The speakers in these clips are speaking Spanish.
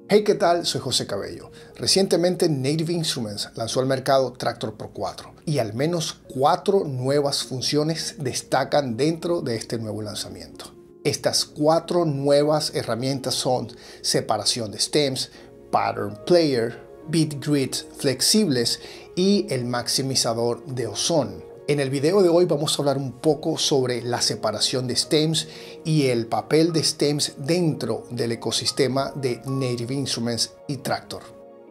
Hey, ¿qué tal? Soy José Cabello. Recientemente Native Instruments lanzó al mercado Traktor Pro 4 y al menos 4 nuevas funciones destacan dentro de este nuevo lanzamiento. Estas 4 nuevas herramientas son separación de stems, pattern player, beat grid flexibles y el maximizador de ozón. En el video de hoy vamos a hablar un poco sobre la separación de stems y el papel de stems dentro del ecosistema de Native Instruments y Traktor.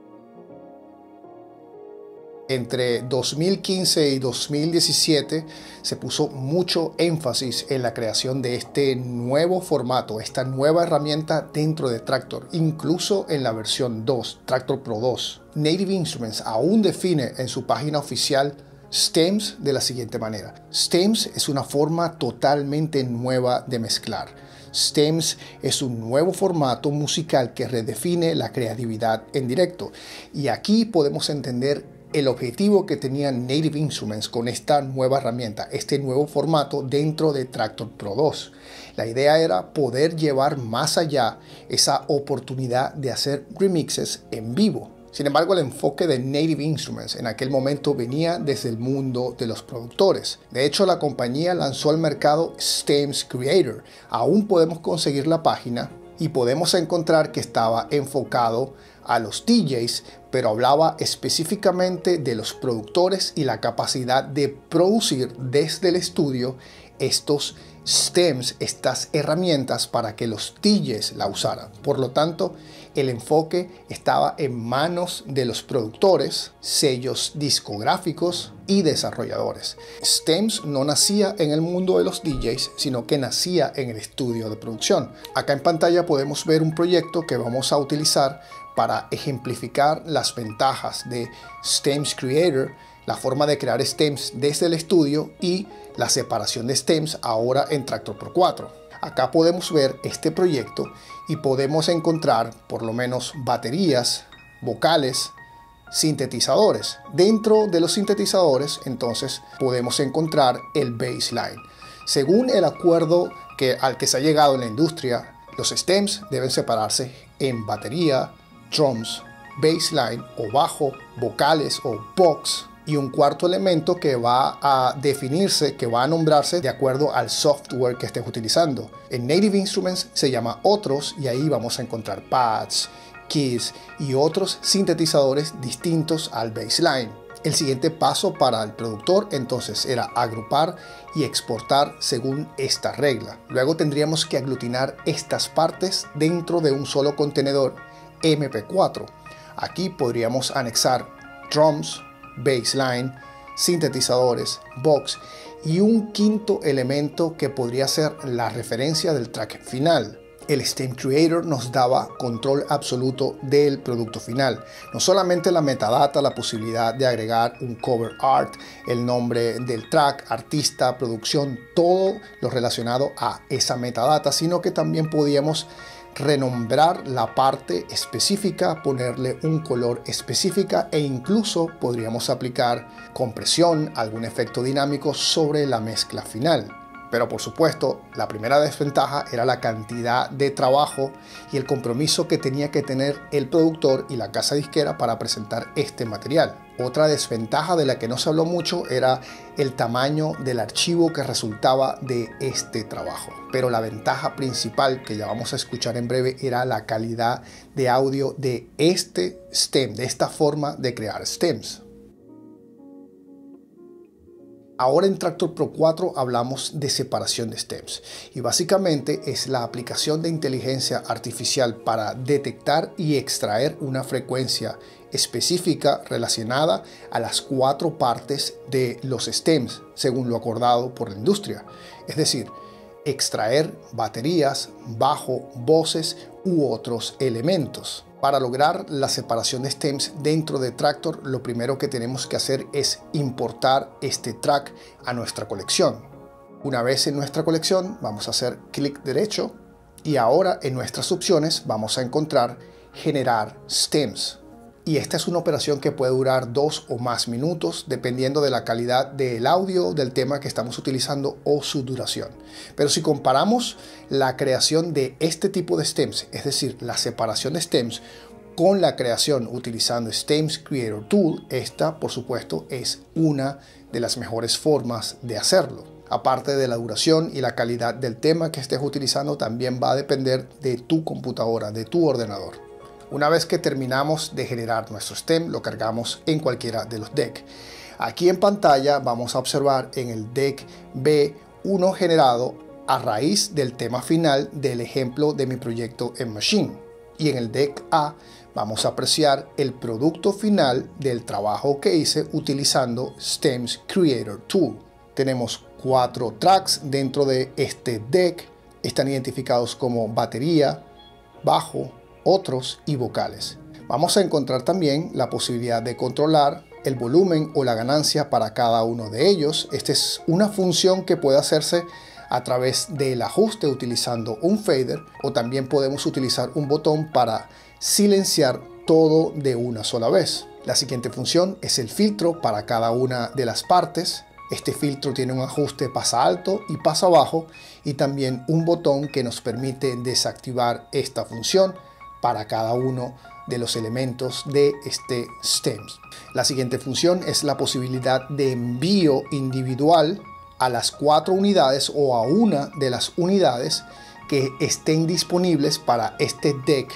Entre 2015 y 2017 se puso mucho énfasis en la creación de este nuevo formato, esta nueva herramienta dentro de Traktor, incluso en la versión 2, Traktor Pro 2. Native Instruments aún define en su página oficial stems de la siguiente manera. Stems es una forma totalmente nueva de mezclar. Stems es un nuevo formato musical que redefine la creatividad en directo. Y aquí podemos entender el objetivo que tenía Native Instruments con esta nueva herramienta, este nuevo formato dentro de Traktor Pro 2. La idea era poder llevar más allá esa oportunidad de hacer remixes en vivo. Sin embargo, el enfoque de Native Instruments en aquel momento venía desde el mundo de los productores. De hecho, la compañía lanzó al mercado Stems Creator. Aún podemos conseguir la página y podemos encontrar que estaba enfocado a los DJs, pero hablaba específicamente de los productores y la capacidad de producir desde el estudio estos stems, estas herramientas para que los DJs la usaran. Por lo tanto, el enfoque estaba en manos de los productores, sellos discográficos y desarrolladores. Stems no nacía en el mundo de los DJs, sino que nacía en el estudio de producción. Acá en pantalla podemos ver un proyecto que vamos a utilizar para ejemplificar las ventajas de Stems Creator, la forma de crear stems desde el estudio y la separación de stems ahora en Traktor Pro 4. Acá podemos ver este proyecto y podemos encontrar por lo menos baterías, vocales, sintetizadores. Dentro de los sintetizadores entonces podemos encontrar el bassline. Según el acuerdo al que se ha llegado en la industria, los stems deben separarse en batería, drums, bassline o bajo, vocales o box, y un cuarto elemento que va a definirse, que va a nombrarse de acuerdo al software que estés utilizando. En Native Instruments se llama otros y ahí vamos a encontrar pads, keys y otros sintetizadores distintos al bassline. El siguiente paso para el productor entonces era agrupar y exportar según esta regla. Luego tendríamos que aglutinar estas partes dentro de un solo contenedor MP4. Aquí podríamos anexar drums, bassline, sintetizadores, box y un quinto elemento que podría ser la referencia del track final. El Stem Creator nos daba control absoluto del producto final. No solamente la metadata, la posibilidad de agregar un cover art, el nombre del track, artista, producción, todo lo relacionado a esa metadata, sino que también podíamos renombrar la parte específica, ponerle un color específica e incluso podríamos aplicar compresión, algún efecto dinámico sobre la mezcla final. Pero por supuesto, la primera desventaja era la cantidad de trabajo y el compromiso que tenía que tener el productor y la casa disquera para presentar este material. Otra desventaja de la que no se habló mucho era el tamaño del archivo que resultaba de este trabajo. Pero la ventaja principal, que ya vamos a escuchar en breve, era la calidad de audio de este stem, de esta forma de crear stems. Ahora en Traktor Pro 4 hablamos de separación de stems y básicamente es la aplicación de inteligencia artificial para detectar y extraer una frecuencia específica relacionada a las 4 partes de los stems según lo acordado por la industria. Es decir, extraer baterías, bajo, voces u otros elementos. Para lograr la separación de stems dentro de Traktor, lo primero que tenemos que hacer es importar este track a nuestra colección. Una vez en nuestra colección, vamos a hacer clic derecho y ahora en nuestras opciones vamos a encontrar generar stems. Y esta es una operación que puede durar 2 o más minutos dependiendo de la calidad del audio del tema que estamos utilizando o su duración. Pero si comparamos la creación de este tipo de stems, es decir, la separación de stems, con la creación utilizando Stems Creator Tool, esta por supuesto es una de las mejores formas de hacerlo. Aparte de la duración y la calidad del tema que estés utilizando, también va a depender de tu computadora, de tu ordenador. Una vez que terminamos de generar nuestro stem, lo cargamos en cualquiera de los decks. Aquí en pantalla vamos a observar en el deck B uno generado a raíz del tema final del ejemplo de mi proyecto en Machine. Y en el deck A vamos a apreciar el producto final del trabajo que hice utilizando Stems Creator Tool. Tenemos 4 tracks dentro de este deck. Están identificados como batería, bajo, otros y vocales. Vamos a encontrar también la posibilidad de controlar el volumen o la ganancia para cada uno de ellos. Esta es una función que puede hacerse a través del ajuste utilizando un fader, o también podemos utilizar un botón para silenciar todo de una sola vez. La siguiente función es el filtro para cada una de las partes. Este filtro tiene un ajuste pasa alto y pasa bajo, y también un botón que nos permite desactivar esta función para cada uno de los elementos de este stems. La siguiente función es la posibilidad de envío individual a las 4 unidades o a una de las unidades que estén disponibles para este deck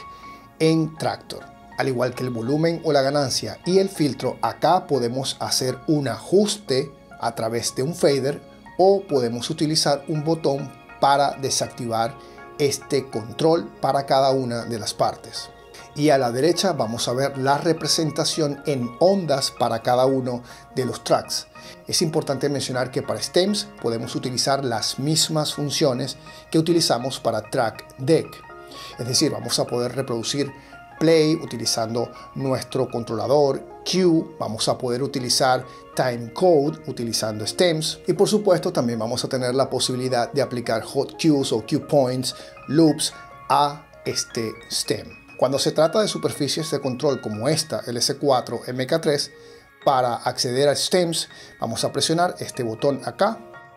en Traktor. Al igual que el volumen o la ganancia y el filtro, acá podemos hacer un ajuste a través de un fader, o podemos utilizar un botón para desactivar este control para cada una de las partes. Y a la derecha vamos a ver la representación en ondas para cada uno de los tracks. Es importante mencionar que para stems podemos utilizar las mismas funciones que utilizamos para track deck. Es decir, vamos a poder reproducir play utilizando nuestro controlador Cue, vamos a poder utilizar timecode utilizando stems, y por supuesto también vamos a tener la posibilidad de aplicar hot cues o cue points, loops a este stem. Cuando se trata de superficies de control como esta LS4 MK3, para acceder a stems vamos a presionar este botón acá,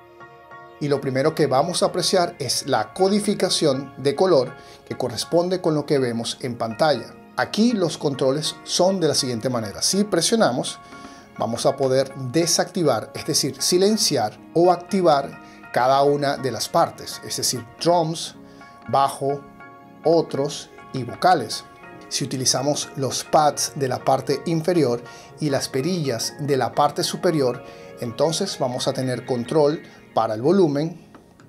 y lo primero que vamos a apreciar es la codificación de color que corresponde con lo que vemos en pantalla. Aquí los controles son de la siguiente manera. Si presionamos, vamos a poder desactivar, es decir, silenciar o activar cada una de las partes, es decir, drums, bajo, otros y vocales. Si utilizamos los pads de la parte inferior y las perillas de la parte superior, entonces vamos a tener control para el volumen,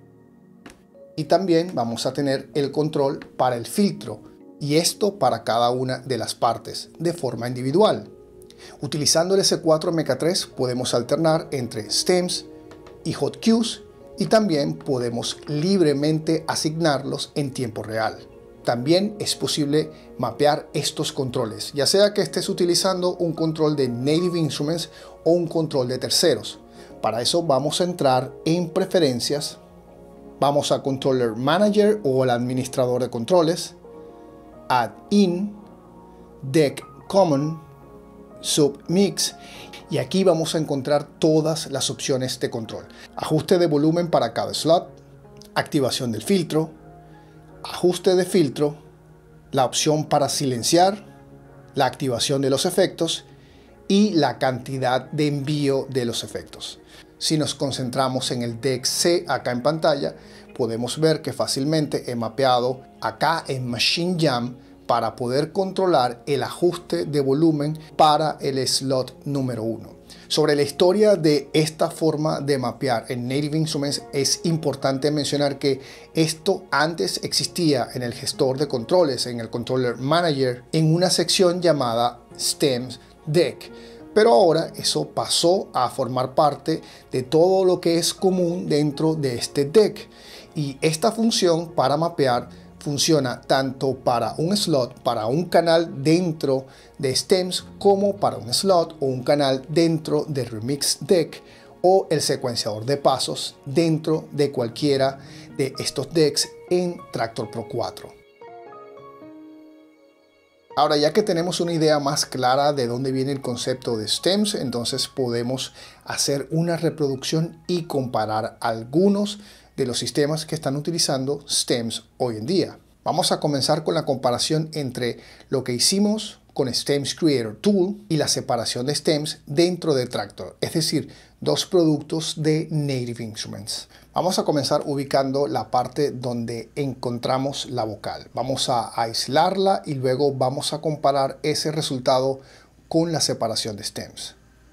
y también vamos a tener el control para el filtro, y esto para cada una de las partes de forma individual. Utilizando el S4 MK3 podemos alternar entre stems y hot cues, y también podemos libremente asignarlos en tiempo real. También es posible mapear estos controles, ya sea que estés utilizando un control de Native Instruments o un control de terceros. Para eso vamos a entrar en preferencias, vamos a Controller Manager o el administrador de controles, Add In, Deck Common, Submix, y aquí vamos a encontrar todas las opciones de control. Ajuste de volumen para cada slot, activación del filtro, ajuste de filtro, la opción para silenciar, la activación de los efectos y la cantidad de envío de los efectos. Si nos concentramos en el deck C acá en pantalla, podemos ver que fácilmente he mapeado acá en Machine Jam para poder controlar el ajuste de volumen para el slot número 1. Sobre la historia de esta forma de mapear en Native Instruments, es importante mencionar que esto antes existía en el gestor de controles, en el Controller Manager, en una sección llamada Stems Deck. Pero ahora eso pasó a formar parte de todo lo que es común dentro de este deck. Y esta función para mapear funciona tanto para un slot, para un canal dentro de stems, como para un slot o un canal dentro de Remix Deck o el secuenciador de pasos dentro de cualquiera de estos decks en Traktor Pro 4. Ahora, ya que tenemos una idea más clara de dónde viene el concepto de stems, entonces podemos hacer una reproducción y comparar algunos de los sistemas que están utilizando stems hoy en día. Vamos a comenzar con la comparación entre lo que hicimos con Stems Creator Tool y la separación de stems dentro de Traktor, es decir, dos productos de Native Instruments. Vamos a comenzar ubicando la parte donde encontramos la vocal. Vamos a aislarla y luego vamos a comparar ese resultado con la separación de stems.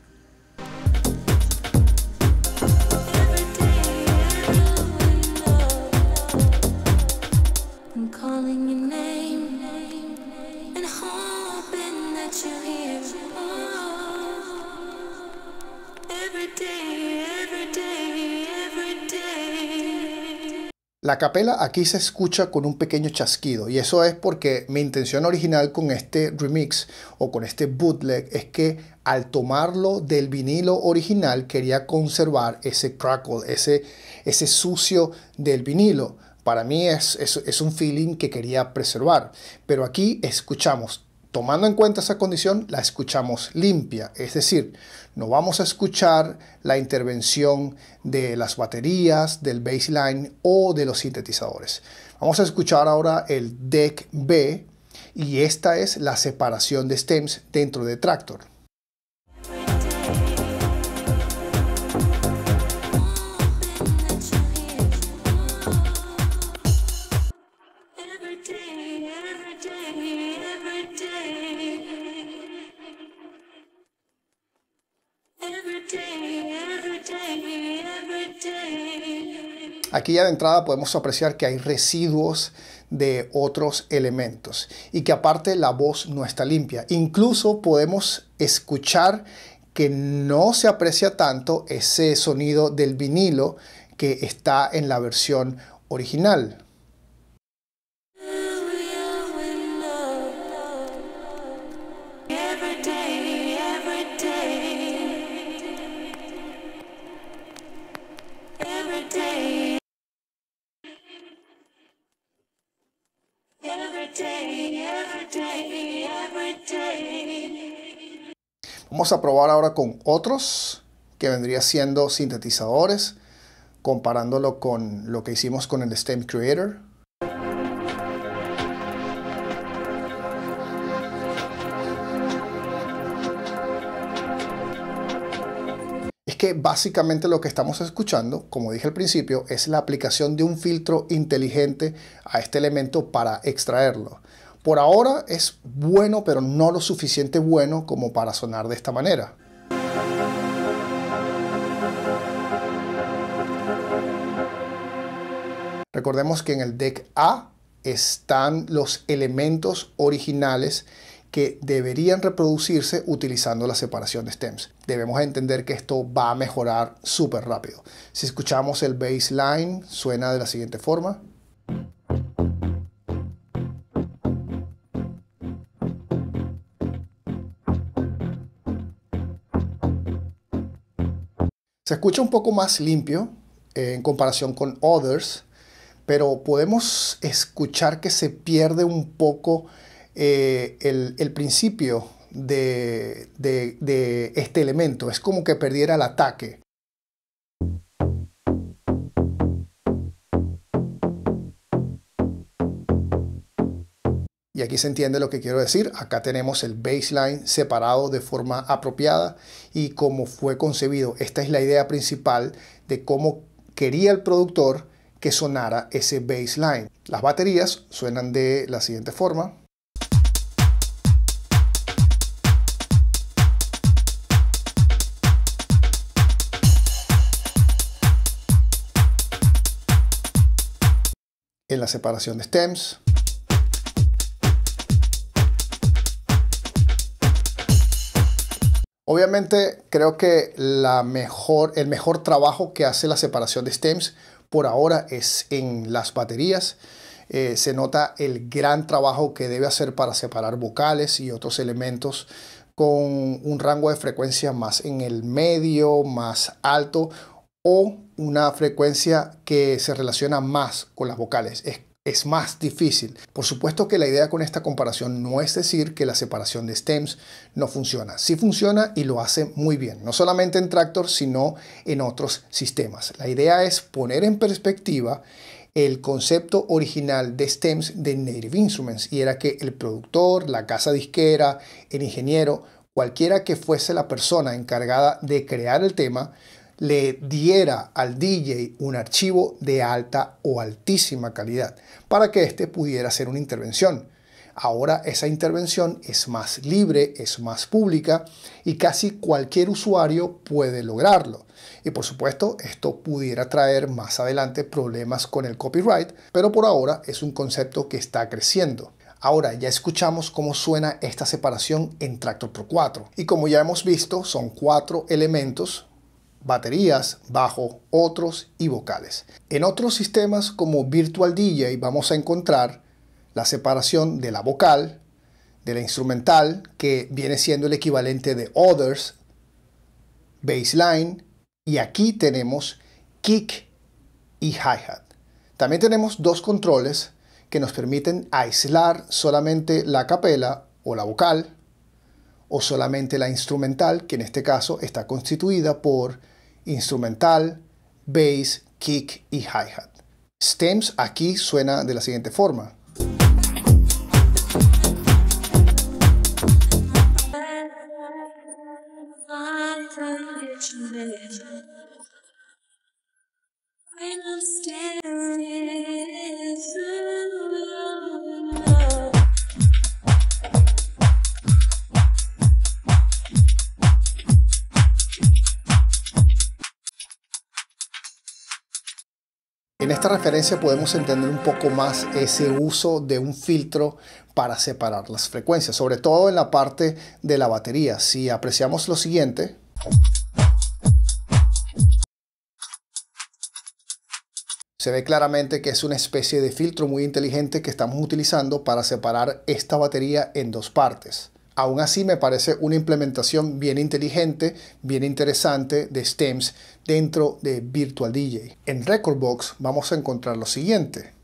La capela aquí se escucha con un pequeño chasquido y eso es porque mi intención original con este remix o con este bootleg es que al tomarlo del vinilo original quería conservar ese crackle, ese sucio del vinilo. Para mí es un feeling que quería preservar, pero aquí escuchamos, tomando en cuenta esa condición, la escuchamos limpia, es decir, no vamos a escuchar la intervención de las baterías, del bassline o de los sintetizadores. Vamos a escuchar ahora el deck B y esta es la separación de stems dentro de Traktor. Aquí ya de entrada podemos apreciar que hay residuos de otros elementos y que aparte la voz no está limpia. Incluso podemos escuchar que no se aprecia tanto ese sonido del vinilo que está en la versión original. Vamos a probar ahora con otros que vendría siendo sintetizadores, comparándolo con lo que hicimos con el Stems Creator. Es que básicamente lo que estamos escuchando, como dije al principio, es la aplicación de un filtro inteligente a este elemento para extraerlo. Por ahora es bueno, pero no lo suficiente bueno como para sonar de esta manera. Recordemos que en el deck A están los elementos originales que deberían reproducirse utilizando la separación de stems. Debemos entender que esto va a mejorar súper rápido. Si escuchamos el bassline, suena de la siguiente forma. Se escucha un poco más limpio en comparación con Others, pero podemos escuchar que se pierde un poco el principio de este elemento. Es como que perdiera el ataque. Y aquí se entiende lo que quiero decir. Acá tenemos el bassline separado de forma apropiada y como fue concebido. Esta es la idea principal de cómo quería el productor que sonara ese bassline. Las baterías suenan de la siguiente forma. En la separación de stems. Obviamente creo que el mejor trabajo que hace la separación de stems por ahora es en las baterías. Se nota el gran trabajo que debe hacer para separar vocales y otros elementos con un rango de frecuencia más en el medio, más alto o una frecuencia que se relaciona más con las vocales. Es es más difícil. Por supuesto que la idea con esta comparación no es decir que la separación de stems no funciona. Sí funciona y lo hace muy bien, no solamente en Traktor, sino en otros sistemas. La idea es poner en perspectiva el concepto original de stems de Native Instruments, y era que el productor, la casa disquera, el ingeniero, cualquiera que fuese la persona encargada de crear el tema, le diera al DJ un archivo de alta o altísima calidad para que éste pudiera hacer una intervención. Ahora esa intervención es más libre, es más pública y casi cualquier usuario puede lograrlo. Y por supuesto, esto pudiera traer más adelante problemas con el copyright, pero por ahora es un concepto que está creciendo. Ahora ya escuchamos cómo suena esta separación en Traktor Pro 4. Y como ya hemos visto, son 4 elementos: baterías, bajo, otros y vocales. En otros sistemas como Virtual DJ vamos a encontrar la separación de la vocal, de la instrumental, que viene siendo el equivalente de Others, Bassline, y aquí tenemos kick y hi-hat. También tenemos 2 controles que nos permiten aislar solamente la capela o la vocal, o solamente la instrumental, que en este caso está constituida por instrumental, bass, kick y hi-hat. Stems aquí suena de la siguiente forma. En esta referencia podemos entender un poco más ese uso de un filtro para separar las frecuencias, sobre todo en la parte de la batería. Si apreciamos lo siguiente, se ve claramente que es una especie de filtro muy inteligente que estamos utilizando para separar esta batería en 2 partes. Aún así me parece una implementación bien inteligente, bien interesante de stems dentro de Virtual DJ. En Rekordbox vamos a encontrar lo siguiente.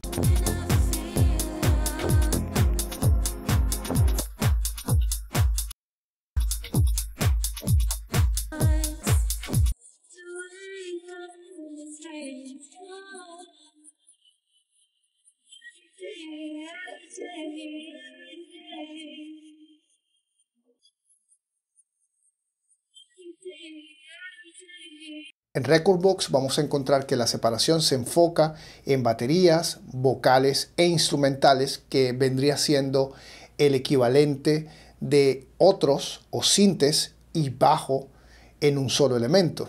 En Rekordbox vamos a encontrar que la separación se enfoca en baterías, vocales e instrumentales, que vendría siendo el equivalente de otros o sintes y bajo en un solo elemento.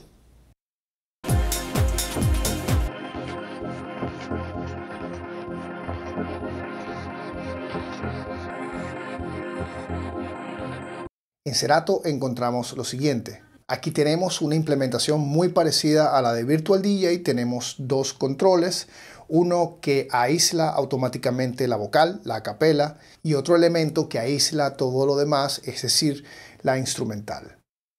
En Serato encontramos lo siguiente. Aquí tenemos una implementación muy parecida a la de Virtual DJ. Tenemos 2 controles, uno que aísla automáticamente la vocal, la acapela, y otro elemento que aísla todo lo demás, es decir, la instrumental.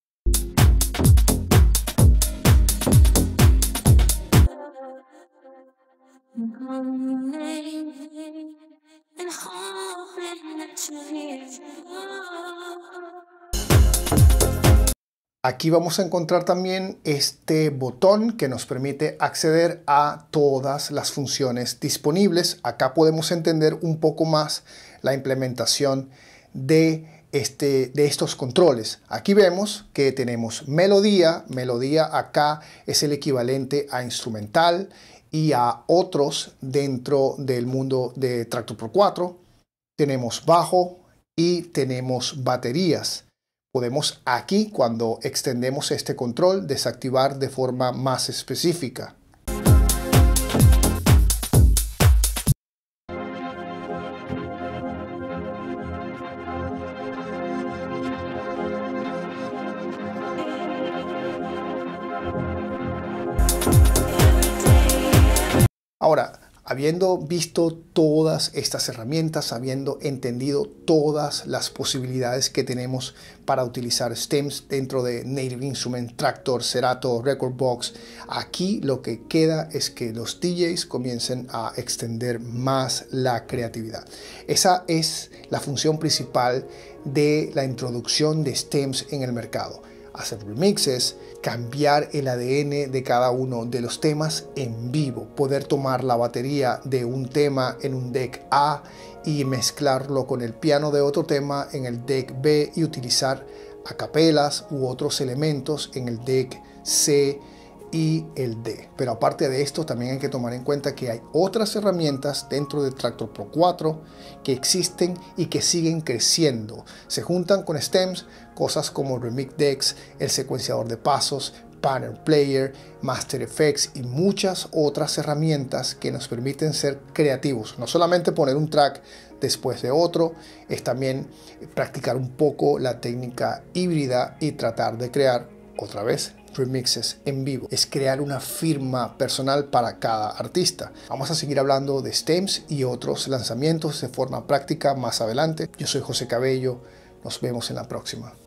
Aquí vamos a encontrar también este botón que nos permite acceder a todas las funciones disponibles. Acá podemos entender un poco más la implementación de estos controles. Aquí vemos que tenemos melodía. Melodía acá es el equivalente a instrumental y a otros dentro del mundo de Traktor Pro 4. Tenemos bajo y tenemos baterías. Podemos aquí, cuando extendemos este control, desactivar de forma más específica. Ahora, Habiendo visto todas estas herramientas, habiendo entendido todas las posibilidades que tenemos para utilizar stems dentro de Native Instruments, Traktor, Serato, Rekordbox, aquí lo que queda es que los DJs comiencen a extender más la creatividad. Esa es la función principal de la introducción de stems en el mercado. Hacer remixes, cambiar el ADN de cada uno de los temas en vivo, poder tomar la batería de un tema en un deck A y mezclarlo con el piano de otro tema en el deck B y utilizar acapelas u otros elementos en el deck C y el D. Pero aparte de esto, también hay que tomar en cuenta que hay otras herramientas dentro de Traktor Pro 4 que existen y que siguen creciendo. Se juntan con stems cosas como Remix Decks, el secuenciador de pasos, Pattern Player, Master Effects y muchas otras herramientas que nos permiten ser creativos. No solamente poner un track después de otro, es también practicar un poco la técnica híbrida y tratar de crear otra vez remixes en vivo. Es crear una firma personal para cada artista. Vamos a seguir hablando de stems y otros lanzamientos de forma práctica más adelante. Yo soy José Cabello. Nos vemos en la próxima.